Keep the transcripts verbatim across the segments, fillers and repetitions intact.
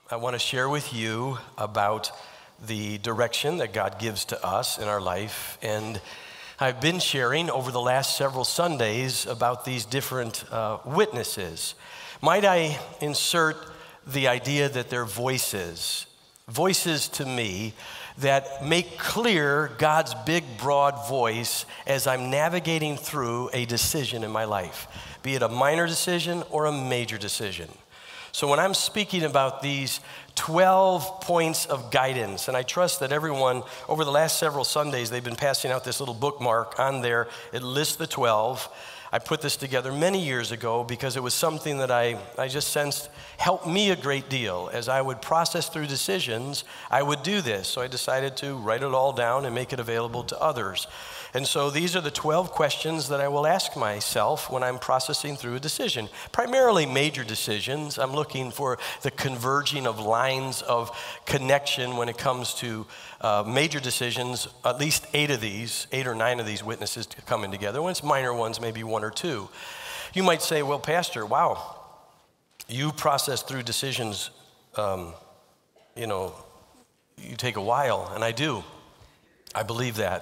I want to share with you about the direction that God gives to us in our life. And I've been sharing over the last several Sundays about these different uh, witnesses. Might I insert the idea that they're voices, voices to me that make clear God's big, broad voice as I'm navigating through a decision in my life, be it a minor decision or a major decision. So when I'm speaking about these twelve points of guidance, and I trust that everyone, over the last several Sundays, they've been passing out this little bookmark on there. It lists the twelve. I put this together many years ago because it was something that I, I just sensed helped me a great deal. As I would process through decisions, I would do this. So I decided to write it all down and make it available to others. And so these are the twelve questions that I will ask myself when I'm processing through a decision. Primarily major decisions. I'm looking for the converging of lines of connection when it comes to uh, major decisions. At least eight of these, eight or nine of these witnesses coming together. When it's minor ones, maybe one or two. You might say, well, Pastor, wow, you process through decisions, um, you know, you take a while, and I do. I believe that.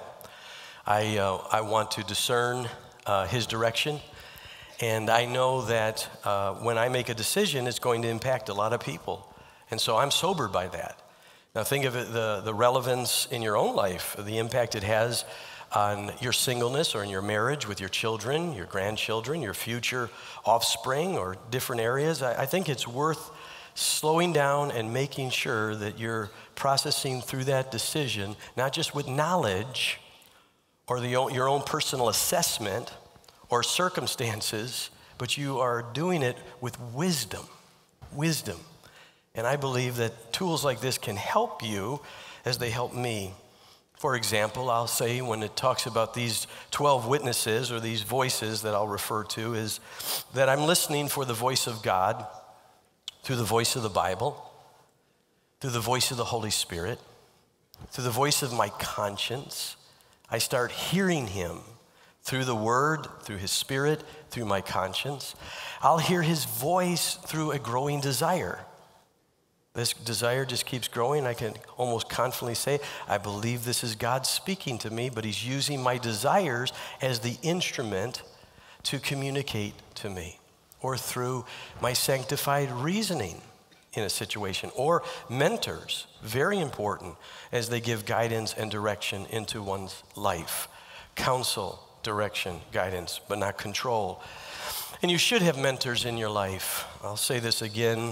I, uh, I want to discern uh, his direction, and I know that uh, when I make a decision, it's going to impact a lot of people, and so I'm sobered by that. Now think of it, the, the relevance in your own life, the impact it has on your singleness or in your marriage with your children, your grandchildren, your future offspring, or different areas. I, I think it's worth slowing down and making sure that you're processing through that decision, not just with knowledge or the, your own personal assessment or circumstances, but you are doing it with wisdom, wisdom. And I believe that tools like this can help you as they help me. For example, I'll say when it talks about these twelve witnesses or these voices that I'll refer to is that I'm listening for the voice of God through the voice of the Bible, through the voice of the Holy Spirit, through the voice of my conscience. I start hearing him through the Word, through his Spirit, through my conscience. I'll hear his voice through a growing desire. This desire just keeps growing. I can almost confidently say, I believe this is God speaking to me, but he's using my desires as the instrument to communicate to me, or through my sanctified reasoning in a situation, or mentors, very important as they give guidance and direction into one's life. Counsel, direction, guidance, but not control. And you should have mentors in your life. I'll say this again.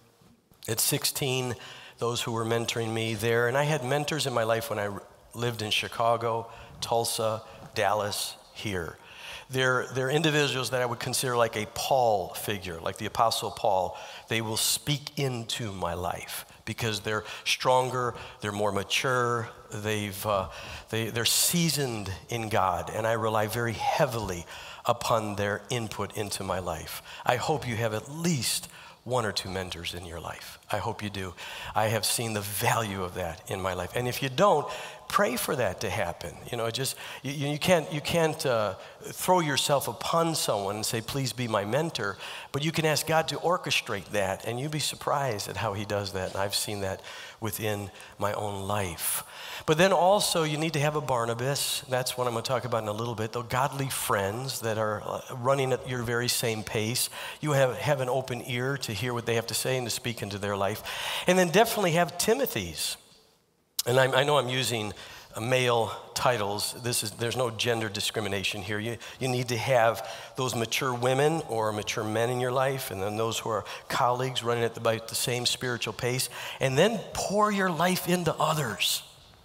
At sixteen, those who were mentoring me there, and I had mentors in my life when I lived in Chicago, Tulsa, Dallas, here. They're, they're individuals that I would consider like a Paul figure, like the Apostle Paul. They will speak into my life because they're stronger, they're more mature, they've, uh, they, they're seasoned in God, and I rely very heavily upon their input into my life. I hope you have at least one or two mentors in your life. I hope you do. I have seen the value of that in my life. And if you don't, pray for that to happen. You know, just you, you can't you can't uh, throw yourself upon someone and say, please be my mentor, but you can ask God to orchestrate that, and you'll be surprised at how he does that. And I've seen that within my own life. But then also you need to have a Barnabas. That's what I'm going to talk about in a little bit. The godly friends that are running at your very same pace. You have, have an open ear to hear what they have to say and to speak into their life. And then definitely have Timothys. And I'm, I know I'm using male titles. This is, there's no gender discrimination here. You, you need to have those mature women or mature men in your life, and then those who are colleagues running at about the same spiritual pace. And then pour your life into others.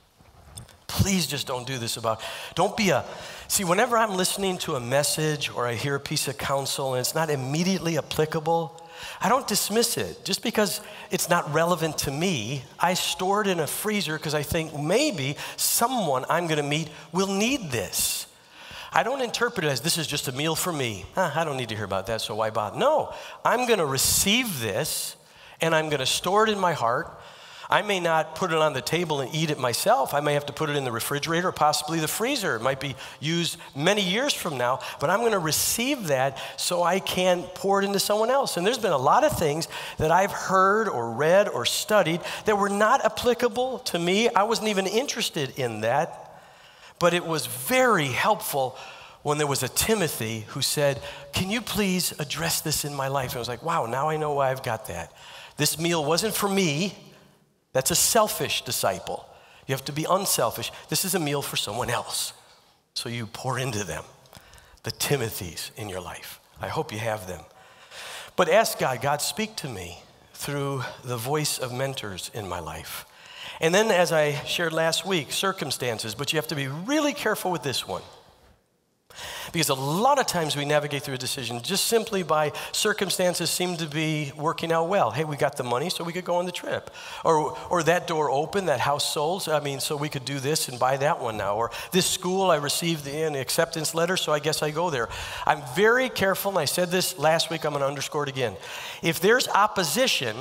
Please just don't do this about, don't be a, see, whenever I'm listening to a message or I hear a piece of counsel and it's not immediately applicable, I don't dismiss it. Just because it's not relevant to me, I store it in a freezer because I think maybe someone I'm going to meet will need this. I don't interpret it as this is just a meal for me. Huh, I don't need to hear about that, so why bother? No, I'm going to receive this and I'm going to store it in my heart. I may not put it on the table and eat it myself. I may have to put it in the refrigerator, possibly the freezer. It might be used many years from now, but I'm going to receive that so I can pour it into someone else. And there's been a lot of things that I've heard or read or studied that were not applicable to me. I wasn't even interested in that, but it was very helpful when there was a Timothy who said, can you please address this in my life? And I was like, wow, now I know why I've got that. This meal wasn't for me. That's a selfish disciple. You have to be unselfish. This is a meal for someone else. So you pour into them, the Timothys in your life. I hope you have them. But ask God, God, speak to me through the voice of mentors in my life. And then, as I shared last week, circumstances, but you have to be really careful with this one. Because a lot of times we navigate through a decision just simply by circumstances seem to be working out well. Hey, we got the money so we could go on the trip. Or or that door opened, that house sold, I mean, so we could do this and buy that one now. Or this school, I received the an acceptance letter, so I guess I go there. I'm very careful, and I said this last week, I'm going to underscore it again. If there's opposition,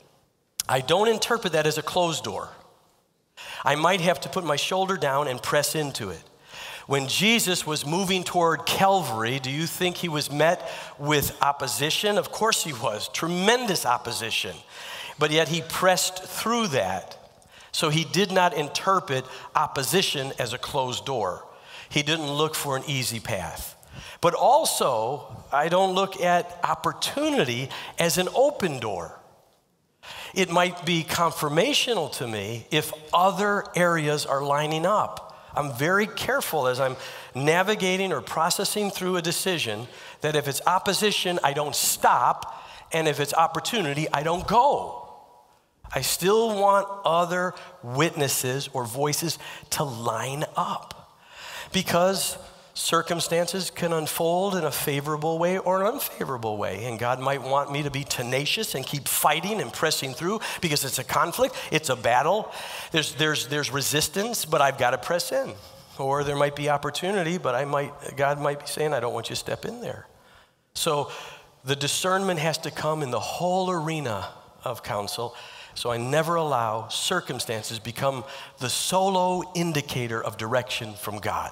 I don't interpret that as a closed door. I might have to put my shoulder down and press into it. When Jesus was moving toward Calvary, do you think he was met with opposition? Of course he was, tremendous opposition. But yet he pressed through that. So he did not interpret opposition as a closed door. He didn't look for an easy path. But also, I don't look at opportunity as an open door. It might be confirmational to me if other areas are lining up. I'm very careful as I'm navigating or processing through a decision that if it's opposition, I don't stop, and if it's opportunity, I don't go. I still want other witnesses or voices to line up because circumstances can unfold in a favorable way or an unfavorable way, and God might want me to be tenacious and keep fighting and pressing through because it's a conflict, it's a battle. There's there's there's resistance, but I've got to press in. Or there might be opportunity, but I might God might be saying, I don't want you to step in there. So the discernment has to come in the whole arena of counsel. So I never allow circumstances become the solo indicator of direction from God.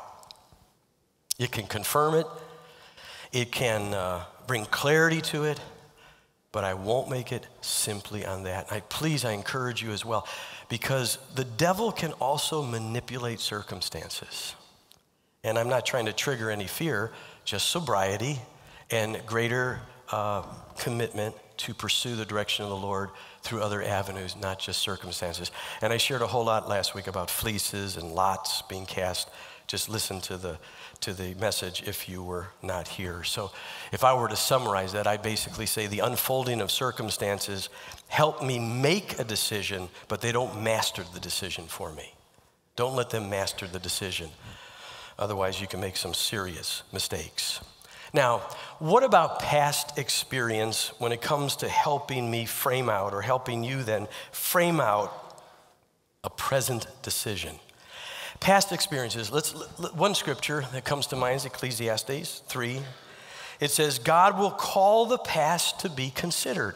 It can confirm it, it can uh, bring clarity to it, but I won't make it simply on that. I, please, I encourage you as well, because the devil can also manipulate circumstances. And I'm not trying to trigger any fear, just sobriety and greater uh, commitment to pursue the direction of the Lord through other avenues, not just circumstances. And I shared a whole lot last week about fleeces and lots being cast. Just listen to the to the message if you were not here. So if I were to summarize that, I'd basically say the unfolding of circumstances help me make a decision, but they don't master the decision for me. Don't let them master the decision. Otherwise, you can make some serious mistakes. Now, what about past experience when it comes to helping me frame out or helping you then frame out a present decision? Past experiences. Let's one scripture that comes to mind is Ecclesiastes three. It says, God will call the past to be considered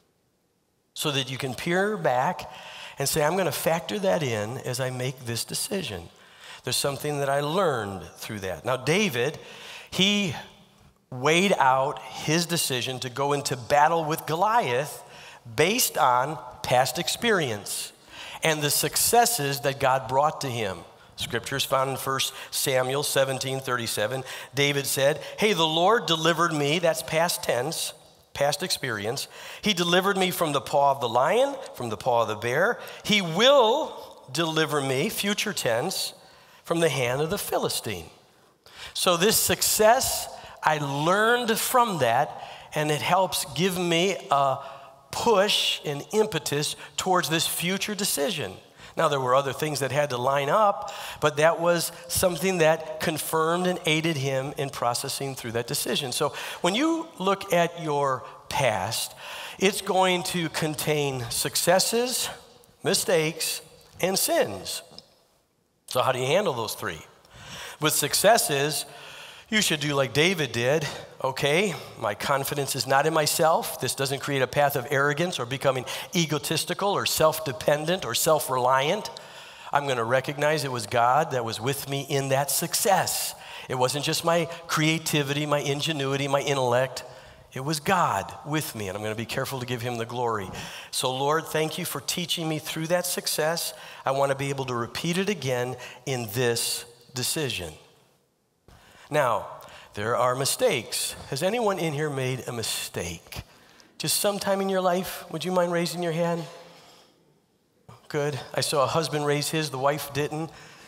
so that you can peer back and say, I'm going to factor that in as I make this decision. There's something that I learned through that. Now, David, he weighed out his decision to go into battle with Goliath based on past experience and the successes that God brought to him. Scripture is found in First Samuel seventeen thirty-seven. David said, hey, the Lord delivered me, that's past tense, past experience. He delivered me from the paw of the lion, from the paw of the bear. He will deliver me, future tense, from the hand of the Philistine. So this success, I learned from that, and it helps give me a push and impetus towards this future decision. Now, there were other things that had to line up, but that was something that confirmed and aided him in processing through that decision. So when you look at your past, it's going to contain successes, mistakes, and sins. So how do you handle those three? With successes, you should do like David did. okay, my confidence is not in myself. This doesn't create a path of arrogance or becoming egotistical or self-dependent or self-reliant. I'm going to recognize it was God that was with me in that success. It wasn't just my creativity, my ingenuity, my intellect. It was God with me, and I'm going to be careful to give him the glory. So, Lord, thank you for teaching me through that success. I want to be able to repeat it again in this decision. Now, there are mistakes. Has anyone in here made a mistake? Just sometime in your life? Would you mind raising your hand? Good. I saw a husband raise his, the wife didn't.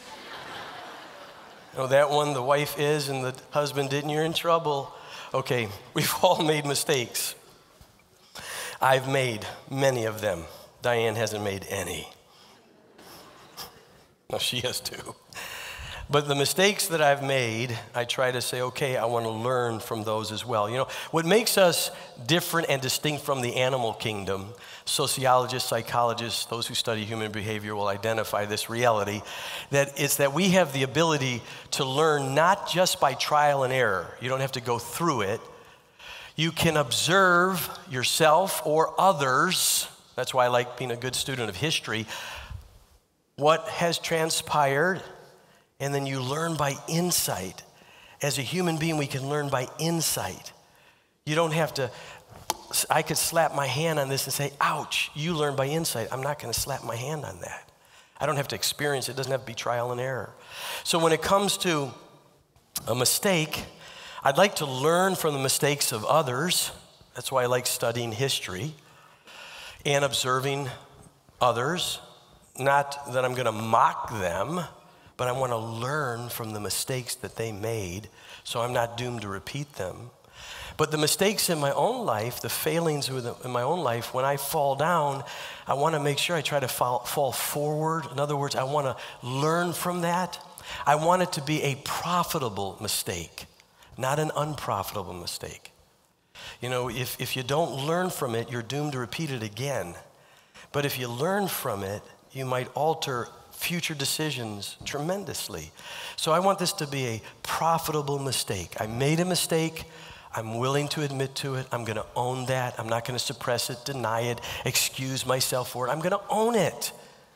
Oh, that one, the wife is and the husband didn't, you're in trouble. Okay, we've all made mistakes. I've made many of them. Diane hasn't made any. No, she has too. But the mistakes that I've made, I try to say, okay, I want to learn from those as well. You know, what makes us different and distinct from the animal kingdom, sociologists, psychologists, those who study human behavior will identify this reality, that it's that we have the ability to learn not just by trial and error. You don't have to go through it. You can observe yourself or others. That's why I like being a good student of history. What has transpired, and then you learn by insight. As a human being, we can learn by insight. You don't have to, I could slap my hand on this and say, ouch, you learn by insight. I'm not going to slap my hand on that. I don't have to experience it. It doesn't have to be trial and error. So when it comes to a mistake, I'd like to learn from the mistakes of others. That's why I like studying history and observing others. Not that I'm going to mock them, but I want to learn from the mistakes that they made so I'm not doomed to repeat them. But the mistakes in my own life, the failings in my own life, when I fall down, I want to make sure I try to fall, fall forward. In other words, I want to learn from that. I want it to be a profitable mistake, not an unprofitable mistake. You know, if, if you don't learn from it, you're doomed to repeat it again. But if you learn from it, you might alter future decisions tremendously. So I want this to be a profitable mistake. I made a mistake. I'm willing to admit to it. I'm going to own that. I'm not going to suppress it, deny it, excuse myself for it. I'm going to own it.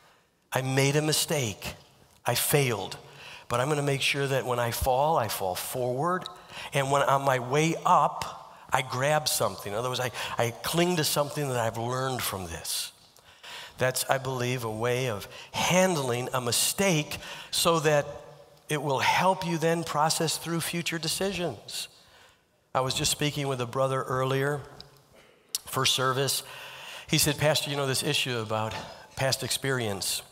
I made a mistake. I failed. But I'm going to make sure that when I fall, I fall forward. And when on my way up, I grab something. In other words, I, I cling to something that I've learned from this. That's, I believe, a way of handling a mistake so that it will help you then process through future decisions. I was just speaking with a brother earlier, first service. He said, Pastor, you know this issue about past experience.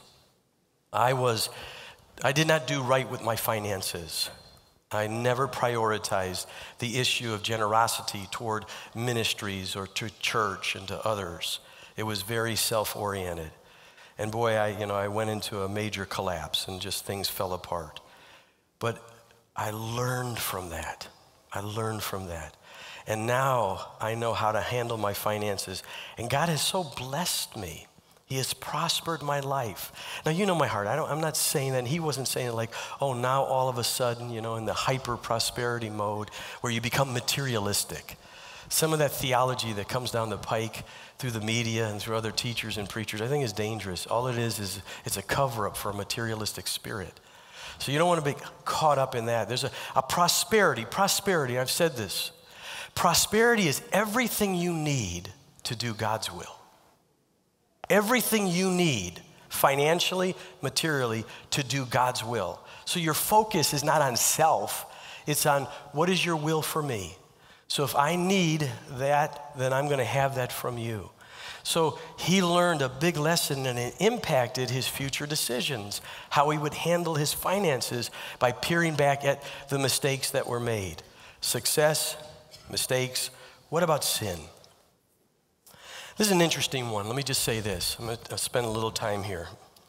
I was, I did not do right with my finances. I never prioritized the issue of generosity toward ministries or to church and to others. It was very self-oriented. And boy, I, you know, I went into a major collapse and just things fell apart. But I learned from that. I learned from that. And now I know how to handle my finances. And God has so blessed me. He has prospered my life. Now, you know my heart. I don't, I'm not saying that. And he wasn't saying it like, oh, now all of a sudden, you know, in the hyper-prosperity mode where you become materialistic. Some of that theology that comes down the pike through the media and through other teachers and preachers, I think is dangerous. All it is is it's a cover-up for a materialistic spirit. So you don't want to be caught up in that. There's a, a prosperity. Prosperity, I've said this. Prosperity is everything you need to do God's will. Everything you need financially, materially, to do God's will. So your focus is not on self. It's on what is your will for me. So if I need that, then I'm going to have that from you. So he learned a big lesson, and it impacted his future decisions, how he would handle his finances by peering back at the mistakes that were made. Success, mistakes. What about sin? This is an interesting one. Let me just say this. I'm going to spend a little time here.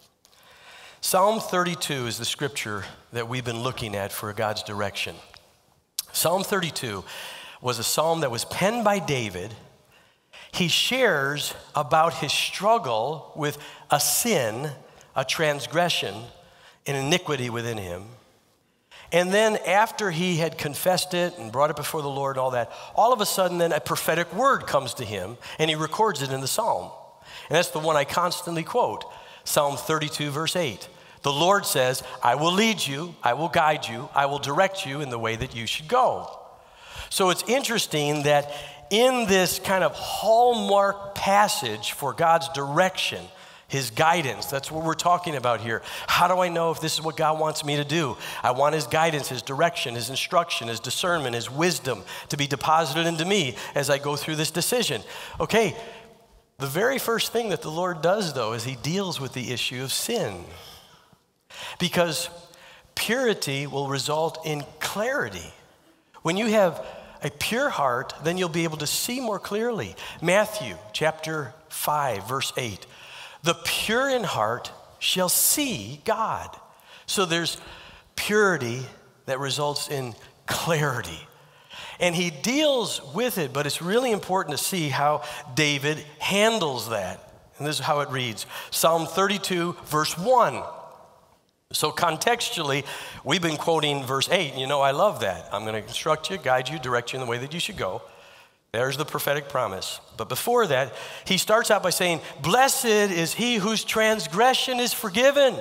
Psalm thirty-two is the scripture that we've been looking at for God's direction. Psalm thirty-two was a psalm that was penned by David. He shares about his struggle with a sin, a transgression, an iniquity within him. And then after he had confessed it and brought it before the Lord and all that, all of a sudden then a prophetic word comes to him and he records it in the Psalm. And that's the one I constantly quote, Psalm thirty-two, verse eight. The Lord says, I will lead you, I will guide you, I will direct you in the way that you should go. So it's interesting that in this kind of hallmark passage for God's direction, his guidance, that's what we're talking about here. How do I know if this is what God wants me to do? I want his guidance, his direction, his instruction, his discernment, his wisdom to be deposited into me as I go through this decision. Okay, the very first thing that the Lord does, though, is he deals with the issue of sin. Because purity will result in clarity. When you have a pure heart, then you'll be able to see more clearly. Matthew chapter five, verse eight. The pure in heart shall see God. So there's purity that results in clarity. And he deals with it, but it's really important to see how David handles that. And this is how it reads. Psalm thirty-two, verse one. So contextually, we've been quoting verse eight, and you know I love that. I'm going to instruct you, guide you, direct you in the way that you should go. There's the prophetic promise. But before that, he starts out by saying, blessed is he whose transgression is forgiven,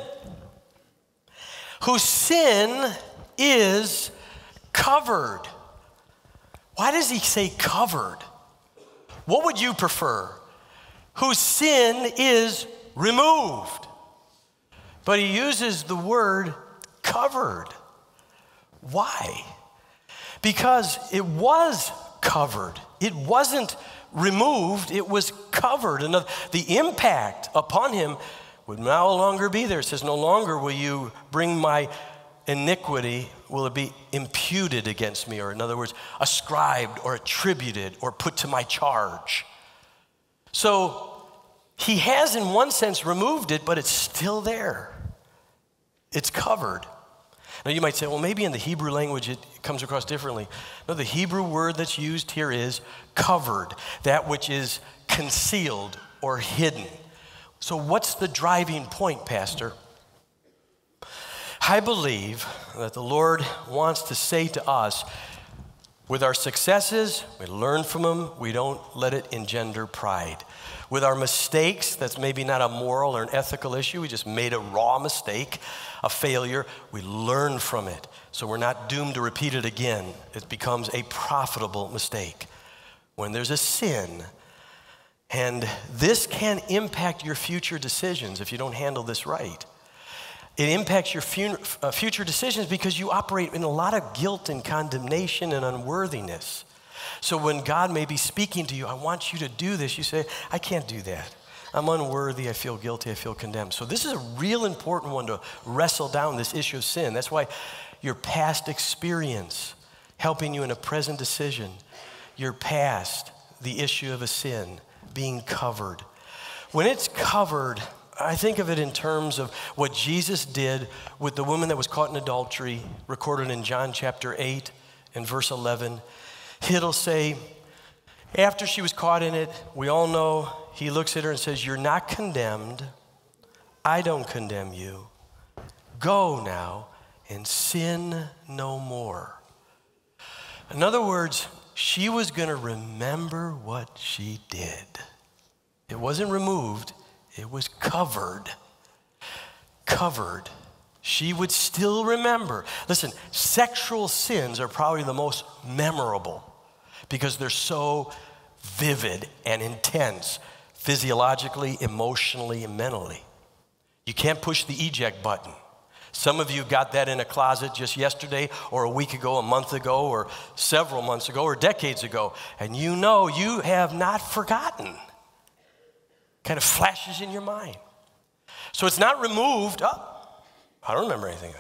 whose sin is covered. Why does he say covered? What would you prefer? Whose sin is removed. But he uses the word covered. Why? Because it was covered. It wasn't removed, it was covered. And the impact upon him would no longer be there. It says, no longer will you bring my iniquity, will it be imputed against me? Or in other words, ascribed or attributed or put to my charge. So he has in one sense removed it, but it's still there. It's covered. Now you might say, well, maybe in the Hebrew language it comes across differently. No, the Hebrew word that's used here is covered, that which is concealed or hidden. So what's the driving point, Pastor? I believe that the Lord wants to say to us, with our successes, we learn from them, we don't let it engender pride. With our mistakes, that's maybe not a moral or an ethical issue, we just made a raw mistake, a failure, we learn from it. So we're not doomed to repeat it again. It becomes a profitable mistake. When there's a sin, and this can impact your future decisions if you don't handle this right. It impacts your future decisions because you operate in a lot of guilt and condemnation and unworthiness. So when God may be speaking to you, I want you to do this, you say, I can't do that. I'm unworthy, I feel guilty, I feel condemned. So this is a real important one to wrestle down this issue of sin. That's why your past experience helping you in a present decision, your past, the issue of a sin being covered. When it's covered, I think of it in terms of what Jesus did with the woman that was caught in adultery, recorded in John chapter eight and verse eleven. It'll say, after she was caught in it, we all know, he looks at her and says, you're not condemned. I don't condemn you. Go now and sin no more. In other words, she was going to remember what she did. It wasn't removed. It was covered. Covered. She would still remember. Listen, sexual sins are probably the most memorable because they're so vivid and intense, physiologically, emotionally, and mentally. You can't push the eject button. Some of you got that in a closet just yesterday or a week ago, a month ago, or several months ago, or decades ago, and you know you have not forgotten. Kind of flashes in your mind. So it's not removed. Oh, I don't remember anything.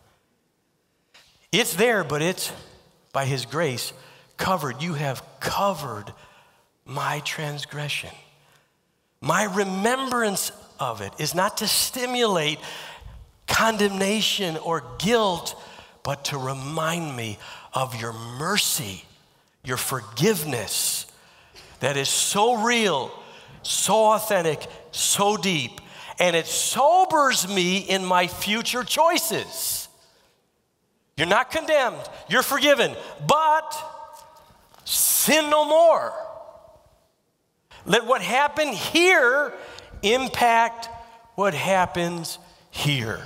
It's there, but it's, by his grace, covered. You have covered my transgression. My remembrance of it is not to stimulate condemnation or guilt, but to remind me of your mercy, your forgiveness that is so real, so authentic, so deep, and it sobers me in my future choices. You're not condemned. You're forgiven. But sin no more. Let what happened here impact what happens here.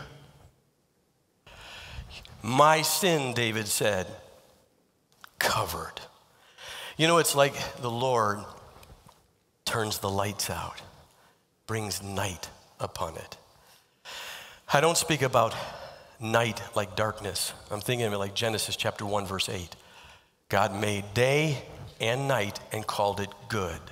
My sin, David said, covered. You know, it's like the Lord turns the lights out, brings night upon it. I don't speak about night like darkness. I'm thinking of it like Genesis chapter one, verse eight. God made day and night and called it good.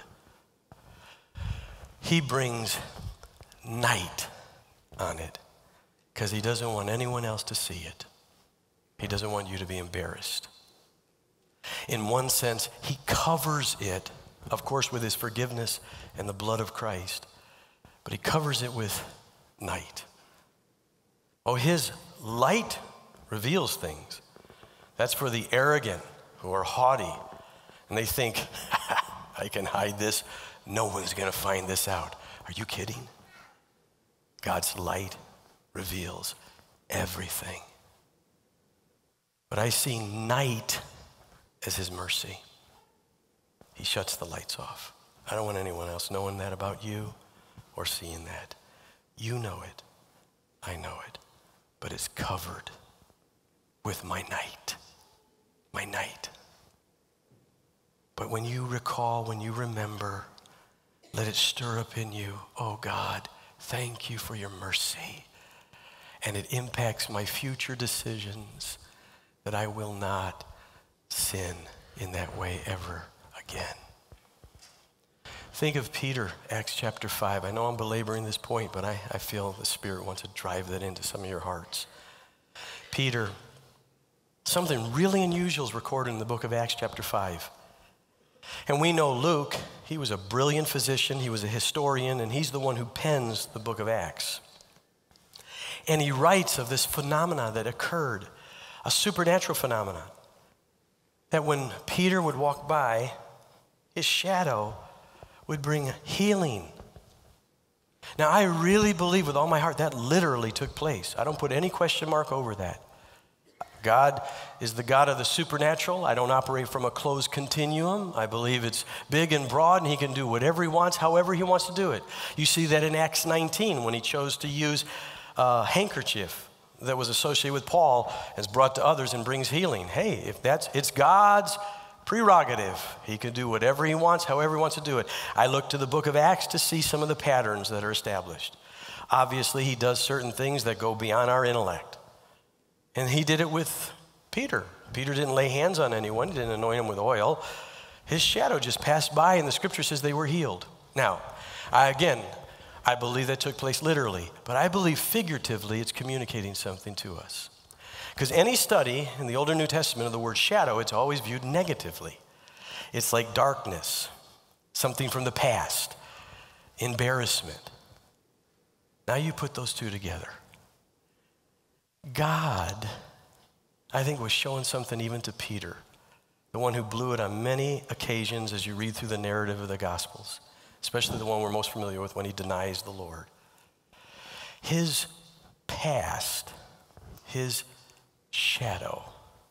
He brings night on it because he doesn't want anyone else to see it. He doesn't want you to be embarrassed. In one sense, he covers it, of course, with his forgiveness and the blood of Christ, but he covers it with night. Oh, his light reveals things. That's for the arrogant who are haughty, and they think, I can hide this. No one's going to find this out. Are you kidding? God's light reveals everything. But I see night as his mercy. He shuts the lights off. I don't want anyone else knowing that about you or seeing that. You know it. I know it. But it's covered with my night. My night. But when you recall, when you remember, let it stir up in you, oh God, thank you for your mercy. And it impacts my future decisions that I will not sin in that way ever again. Think of Peter, Acts chapter five. I know I'm belaboring this point, but I, I feel the Spirit wants to drive that into some of your hearts. Peter, something really unusual is recorded in the book of Acts chapter five. And we know Luke, he was a brilliant physician, he was a historian, and he's the one who pens the book of Acts. And he writes of this phenomena that occurred, a supernatural phenomenon, that when Peter would walk by, his shadow would bring healing. Now, I really believe with all my heart that literally took place. I don't put any question mark over that. God is the God of the supernatural. I don't operate from a closed continuum. I believe it's big and broad, and he can do whatever he wants, however he wants to do it. You see that in Acts nineteen when he chose to use a handkerchief that was associated with Paul, is brought to others and brings healing. Hey, if that's, it's God's prerogative. He can do whatever he wants, however he wants to do it. I look to the book of Acts to see some of the patterns that are established. Obviously, he does certain things that go beyond our intellect. And he did it with Peter. Peter didn't lay hands on anyone, he didn't anoint him with oil. His shadow just passed by, and the scripture says they were healed. Now, I, again, I believe that took place literally, but I believe figuratively it's communicating something to us. Because any study in the Old or New Testament of the word shadow, it's always viewed negatively. It's like darkness, something from the past, embarrassment. Now you put those two together. God, I think, was showing something even to Peter, the one who blew it on many occasions as you read through the narrative of the Gospels, especially the one we're most familiar with when he denies the Lord. His past, his shadow,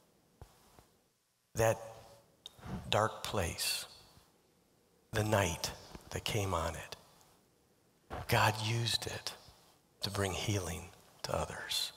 that dark place, the night that came on it, God used it to bring healing to others.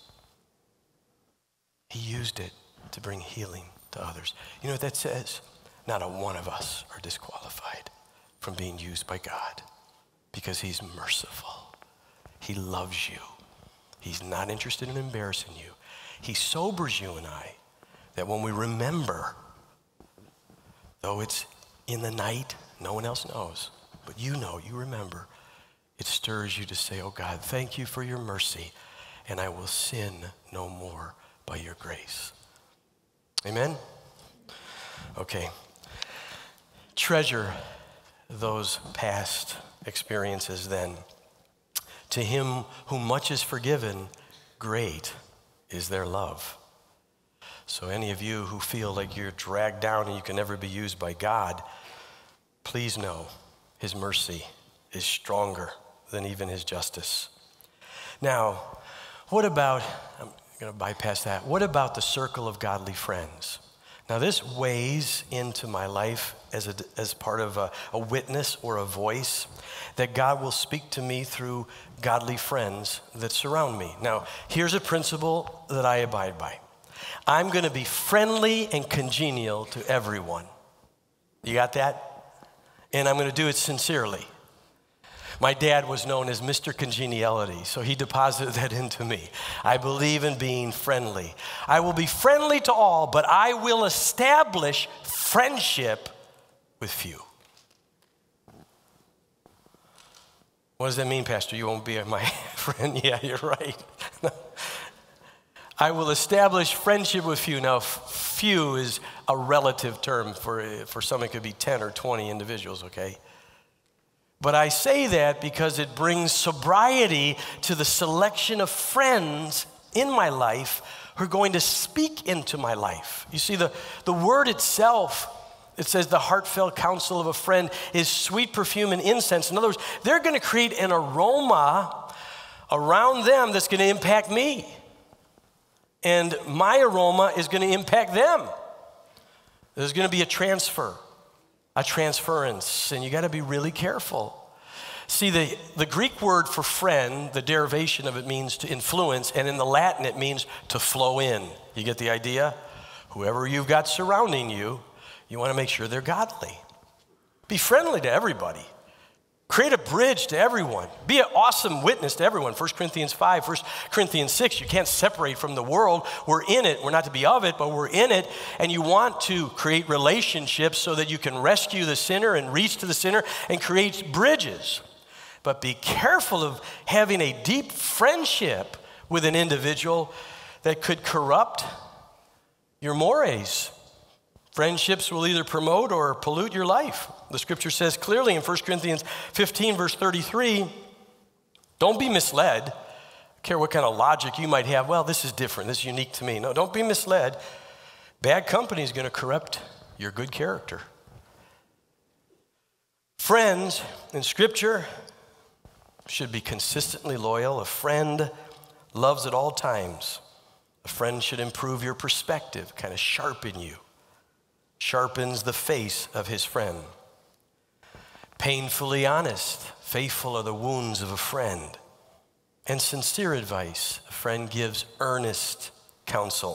He used it to bring healing to others. You know what that says? Not a one of us are disqualified from being used by God because he's merciful. He loves you. He's not interested in embarrassing you. He sobers you and I that when we remember, though it's in the night, no one else knows, but you know, you remember, it stirs you to say, oh God, thank you for your mercy, and I will sin no more by your grace. Amen? Okay. Treasure those past experiences then. To him whom much is forgiven, great is their love. So any of you who feel like you're dragged down and you can never be used by God, please know his mercy is stronger than even his justice. Now, what about, I'm going to bypass that. What about the circle of godly friends? Now, this weighs into my life as, a, as part of a, a witness or a voice that God will speak to me through godly friends that surround me. Now, here's a principle that I abide by. I'm going to be friendly and congenial to everyone. You got that? And I'm going to do it sincerely. My dad was known as Mister Congeniality, so he deposited that into me. I believe in being friendly. I will be friendly to all, but I will establish friendship with few. What does that mean, Pastor? You won't be my friend? Yeah, you're right. I will establish friendship with few. Now, few is a relative term. For, for some, it could be ten or twenty individuals, okay? But I say that because it brings sobriety to the selection of friends in my life who are going to speak into my life. You see, the, the word itself, it says the heartfelt counsel of a friend is sweet perfume and incense. In other words, they're going to create an aroma around them that's going to impact me. And my aroma is going to impact them. There's going to be a transfer. A transference, and you got to be really careful. See, the, the Greek word for friend, the derivation of it means to influence, and in the Latin it means to flow in. You get the idea? Whoever you've got surrounding you, you want to make sure they're godly. Be friendly to everybody. Create a bridge to everyone. Be an awesome witness to everyone. First Corinthians five, First Corinthians six, you can't separate from the world. We're in it. We're not to be of it, but we're in it. And you want to create relationships so that you can rescue the sinner and reach to the sinner and create bridges. But be careful of having a deep friendship with an individual that could corrupt your mores. Friendships will either promote or pollute your life. The scripture says clearly in First Corinthians fifteen, verse thirty-three, don't be misled. I don't care what kind of logic you might have. Well, this is different. This is unique to me. No, don't be misled. Bad company is going to corrupt your good character. Friends in scripture should be consistently loyal. A friend loves at all times. A friend should improve your perspective, kind of sharpen you. Sharpens the face of his friend. Painfully honest, faithful are the wounds of a friend. And sincere advice, a friend gives earnest counsel.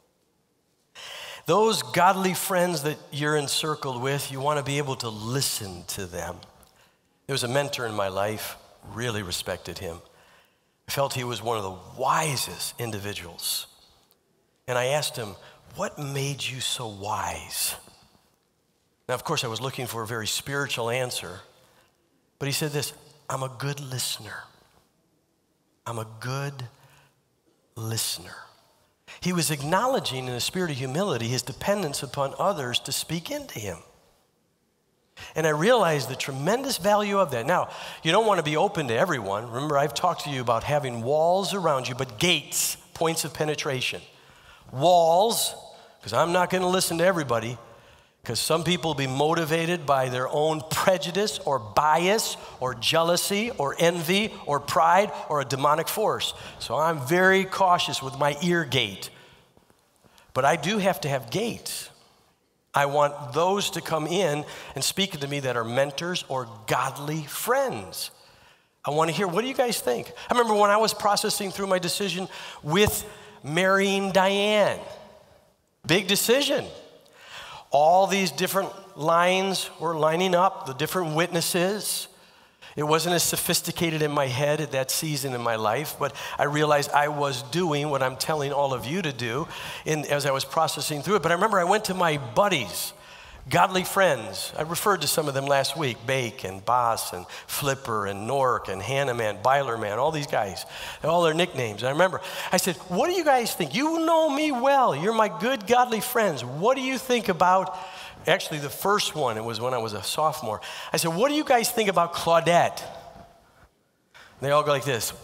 Those godly friends that you're encircled with, you want to be able to listen to them. There was a mentor in my life, really respected him. I felt he was one of the wisest individuals. And I asked him, what made you so wise? Now, of course, I was looking for a very spiritual answer, but he said this, I'm a good listener. I'm a good listener. He was acknowledging in a spirit of humility his dependence upon others to speak into him. And I realized the tremendous value of that. Now, you don't want to be open to everyone. Remember, I've talked to you about having walls around you, but gates, points of penetration. Walls, because I'm not going to listen to everybody, because some people will be motivated by their own prejudice or bias or jealousy or envy or pride or a demonic force. So I'm very cautious with my ear gate. But I do have to have gates. I want those to come in and speak to me that are mentors or godly friends. I want to hear, what do you guys think? I remember when I was processing through my decision with marrying Diane. Big decision. All these different lines were lining up, the different witnesses. It wasn't as sophisticated in my head at that season in my life, but I realized I was doing what I'm telling all of you to do in, as I was processing through it. But I remember I went to my buddies, godly friends. I referred to some of them last week, Bake and Boss and Flipper and Nork and Hanneman, Bylerman, all these guys, all their nicknames. I remember, I said, what do you guys think? You know me well. You're my good, godly friends. What do you think about, actually the first one, it was when I was a sophomore. I said, what do you guys think about Claudette? And they all go like this.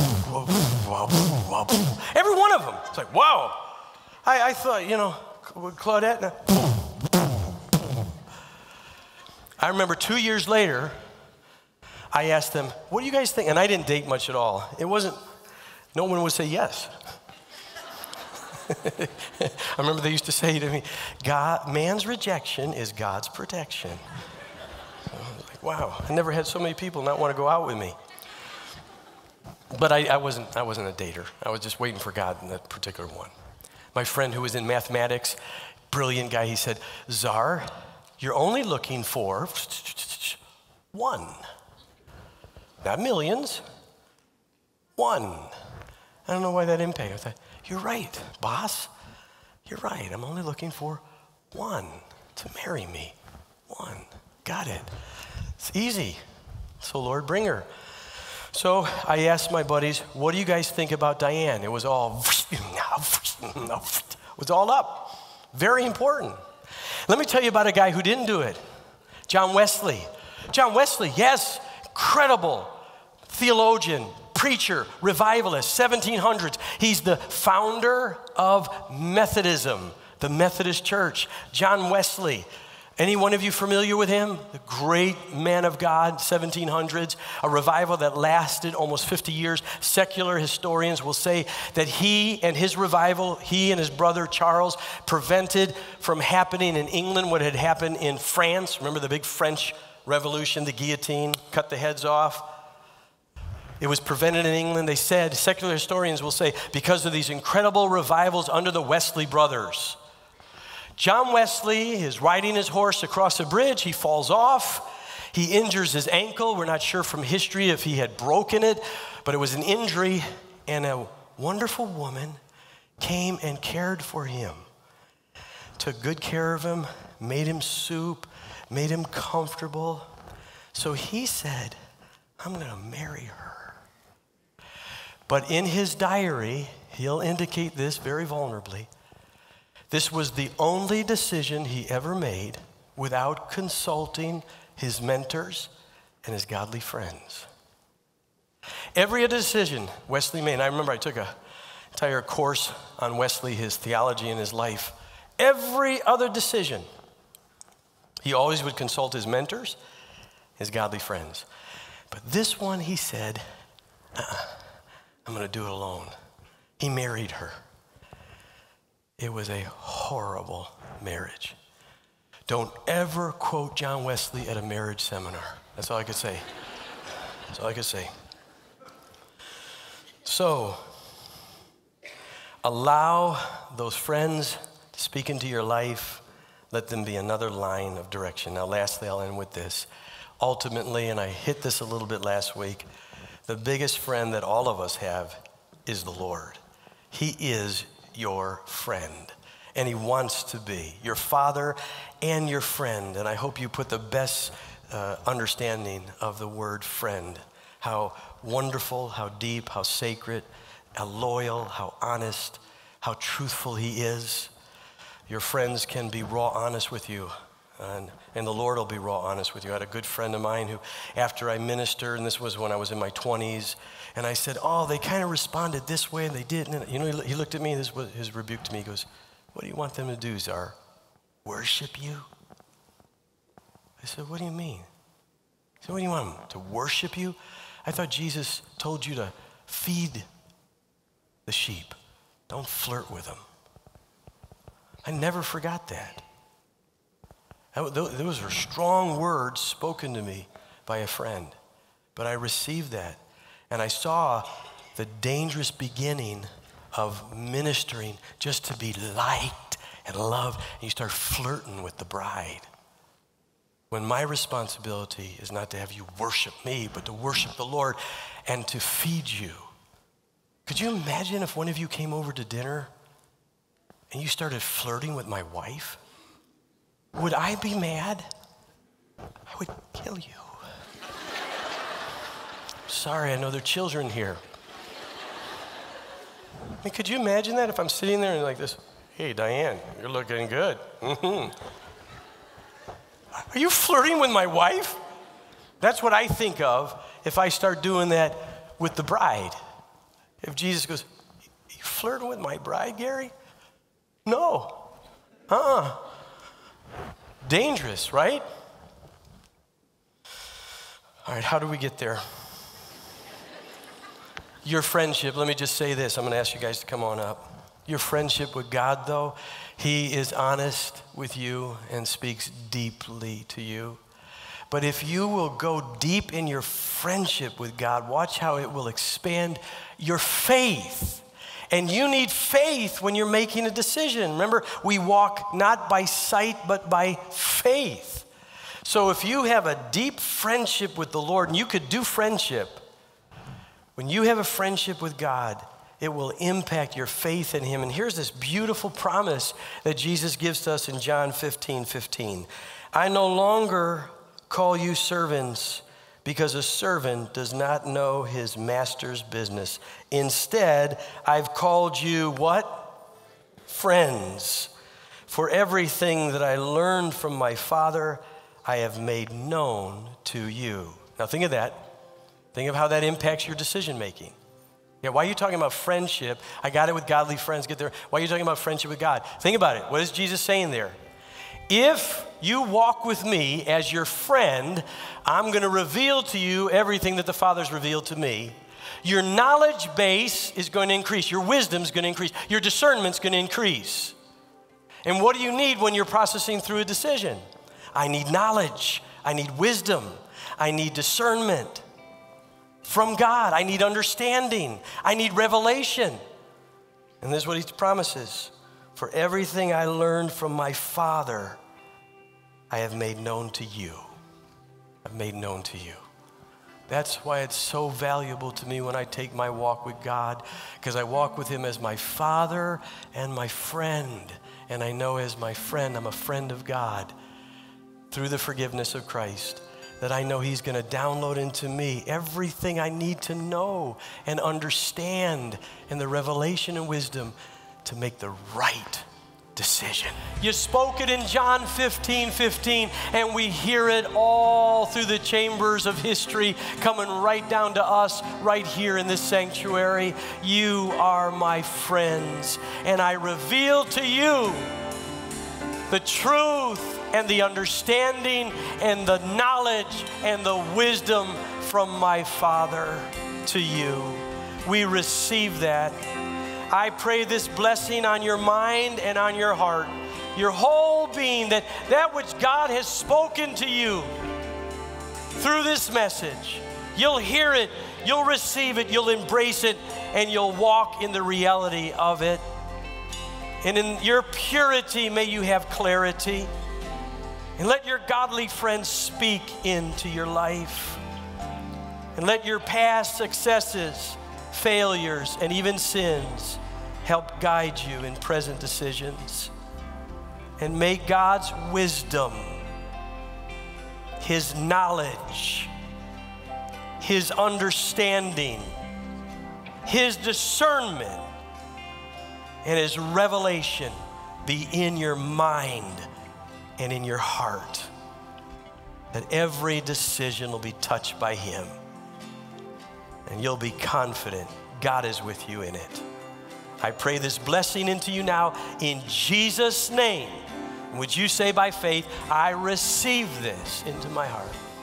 Every one of them. It's like, wow. I, I thought, you know, Claudette. I remember two years later, I asked them, what do you guys think? And I didn't date much at all. It wasn't, no one would say yes. I remember they used to say to me, God, man's rejection is God's protection. So I was like, wow, I never had so many people not want to go out with me. But I, I, wasn't, I wasn't a dater. I was just waiting for God in that particular one. My friend who was in mathematics, brilliant guy, he said, Czar, you're only looking for one. Not millions, one. I don't know why that impacted. I thought, you're right, boss. You're right. I'm only looking for one to marry me. One. Got it. It's easy. So Lord, bring her. So I asked my buddies, what do you guys think about Diane? It was all, it was all up. Very important. Let me tell you about a guy who didn't do it. John Wesley. John Wesley, yes, incredible theologian, preacher, revivalist, seventeen hundreds. He's the founder of Methodism, the Methodist Church. John Wesley. Any one of you familiar with him? The great man of God, seventeen hundreds, a revival that lasted almost fifty years. Secular historians will say that he and his revival, he and his brother Charles, prevented from happening in England what had happened in France. Remember the big French Revolution, the guillotine, cut the heads off? It was prevented in England. They said, secular historians will say, because of these incredible revivals under the Wesley brothers. John Wesley is riding his horse across a bridge. He falls off. He injures his ankle. We're not sure from history if he had broken it, but it was an injury. And a wonderful woman came and cared for him, took good care of him, made him soup, made him comfortable. So he said, I'm going to marry her. But in his diary, he'll indicate this very vulnerably. This was the only decision he ever made without consulting his mentors and his godly friends. Every other decision Wesley made, and I remember I took an entire course on Wesley, his theology and his life. Every other decision, he always would consult his mentors, his godly friends. But this one, he said, uh-uh, I'm going to do it alone. He married her. It was a horrible marriage. Don't ever quote John Wesley at a marriage seminar. That's all I could say. That's all I could say. So, allow those friends to speak into your life. Let them be another line of direction. Now, lastly, I'll end with this. Ultimately, and I hit this a little bit last week, the biggest friend that all of us have is the Lord. He is your friend, and he wants to be your father and your friend. And I hope you put the best uh, understanding of the word friend, how wonderful, how deep, how sacred, how loyal, how honest, how truthful he is. Your friends can be raw honest with you, and, and the Lord will be raw honest with you. I had a good friend of mine who, after I ministered, and this was when I was in my twenties, and I said, oh, they kind of responded this way, and they didn't. And, you know, he, he looked at me, this was his rebuke to me. He goes, what do you want them to do, Czar? Worship you? I said, what do you mean? He said, what do you want them to worship you? I thought Jesus told you to feed the sheep. Don't flirt with them. I never forgot that. that. Those were strong words spoken to me by a friend, but I received that. And I saw the dangerous beginning of ministering just to be liked and loved, and you start flirting with the bride. When my responsibility is not to have you worship me, but to worship the Lord and to feed you. Could you imagine if one of you came over to dinner and you started flirting with my wife? Would I be mad? I would kill you. Sorry, I know there are children here. I mean, could you imagine that if I'm sitting there and like this, hey, Diane, you're looking good. Mm-hmm. Are you flirting with my wife? That's what I think of if I start doing that with the bride. If Jesus goes, you flirting with my bride, Gary? No. Uh-uh. Dangerous, right? All right, how do we get there? Your friendship, let me just say this. I'm going to ask you guys to come on up. Your friendship with God, though, he is honest with you and speaks deeply to you. But if you will go deep in your friendship with God, watch how it will expand your faith. And you need faith when you're making a decision. Remember, we walk not by sight, but by faith. So if you have a deep friendship with the Lord, and you could do friendship, when you have a friendship with God, it will impact your faith in him. And here's this beautiful promise that Jesus gives to us in John fifteen fifteen. I no longer call you servants, because a servant does not know his master's business. Instead, I've called you what? Friends. For everything that I learned from my Father, I have made known to you. Now think of that. Think of how that impacts your decision making. Yeah, why are you talking about friendship? I got it with godly friends. Get there. Why are you talking about friendship with God? Think about it. What is Jesus saying there? If you walk with me as your friend, I'm going to reveal to you everything that the Father's revealed to me. Your knowledge base is going to increase. Your wisdom is going to increase. Your discernment's going to increase. And what do you need when you're processing through a decision? I need knowledge. I need wisdom. I need discernment from God. I need understanding. I need revelation. And this is what he promises. For everything I learned from my Father, I have made known to you. I've made known to you. That's why it's so valuable to me when I take my walk with God, because I walk with him as my Father and my friend. And I know as my friend, I'm a friend of God through the forgiveness of Christ, that I know he's going to download into me everything I need to know and understand, and the revelation and wisdom to make the right decision. You spoke it in John fifteen fifteen, and we hear it all through the chambers of history, coming right down to us right here in this sanctuary. You are my friends, and I reveal to you the truth and the understanding and the knowledge and the wisdom from my Father to you. We receive that. I pray this blessing on your mind and on your heart, your whole being, that that which God has spoken to you through this message, you'll hear it, you'll receive it, you'll embrace it, and you'll walk in the reality of it. And in your purity, may you have clarity. And let your godly friends speak into your life. And let your past successes, failures, and even sins help guide you in present decisions. And may God's wisdom, his knowledge, his understanding, his discernment, and his revelation be in your mind and in your heart, that every decision will be touched by him. And you'll be confident God is with you in it. I pray this blessing into you now in Jesus' name. Would you say by faith, I receive this into my heart?